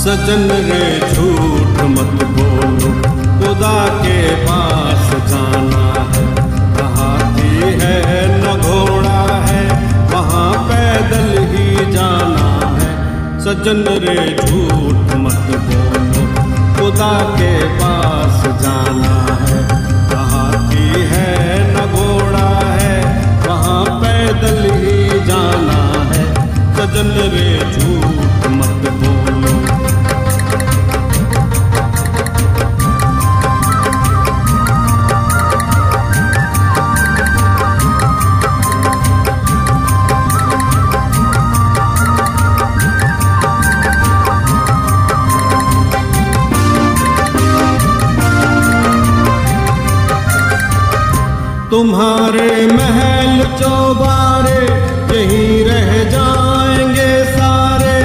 सजन रे झूठ मत बोलो, खुदा के पास जाना है। कहाती है न घोड़ा है, वहाँ पैदल ही जाना है। सजन रे झूठ मत बोलो, खुदा के पास जाना है। कहाती है न घोड़ा है, वहाँ पैदल ही जाना है। सजन रे झूठ मत बोलो। तुम्हारे महल चौबारे यहीं रह जाएंगे सारे।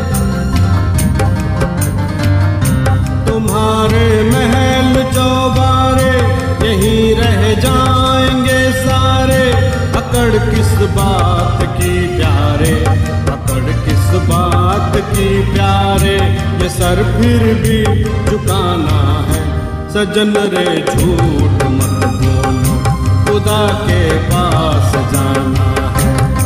तुम्हारे महल चौबारे यहीं रह जाएंगे सारे। अकड़ किस बात की प्यारे, अकड़ किस बात की प्यारे। ये सर फिर भी झुकाना है। सजन रे झूठ मत बोलो, खुदा के पास जाना है।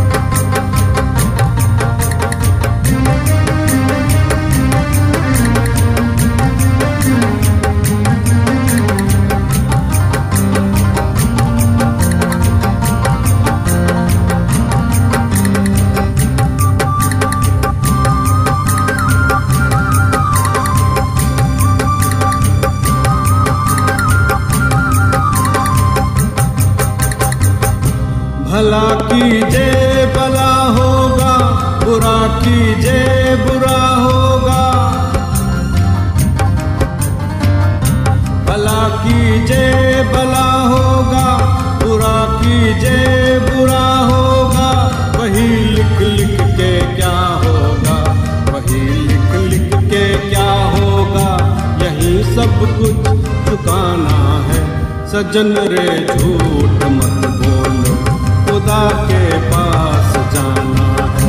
भला कीजे भला होगा, बुरा कीजे बुरा होगा। भला कीजे भला होगा, बुरा कीजे बुरा होगा। वही लिख लिख के क्या होगा, वही लिख लिख के क्या होगा। यही सब कुछ चुकाना है। सजन रे झूठ मत बोलो, खुदा के पास जाना है।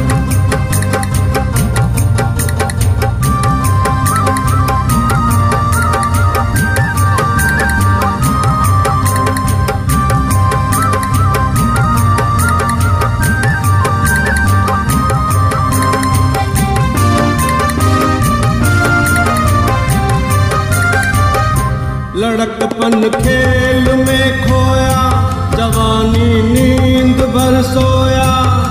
लड़कपन खेल में खोया, जवानी नींद भर सोया।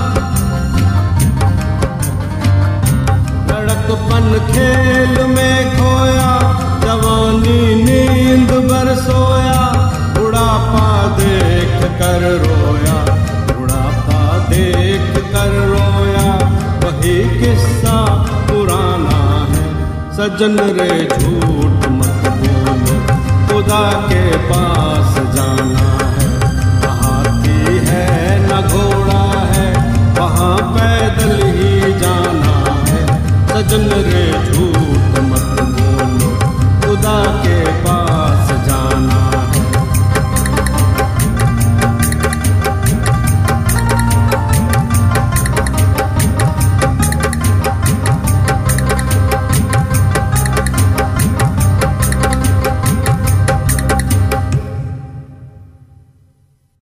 लड़कपन खेल में खोया, जवानी नींद भर सोया। बुढ़ापा देख कर रोया, बुढ़ापा देख कर रोया। वही किस्सा पुराना है। सजन रे झूठ मत बोलो, खुदा के पास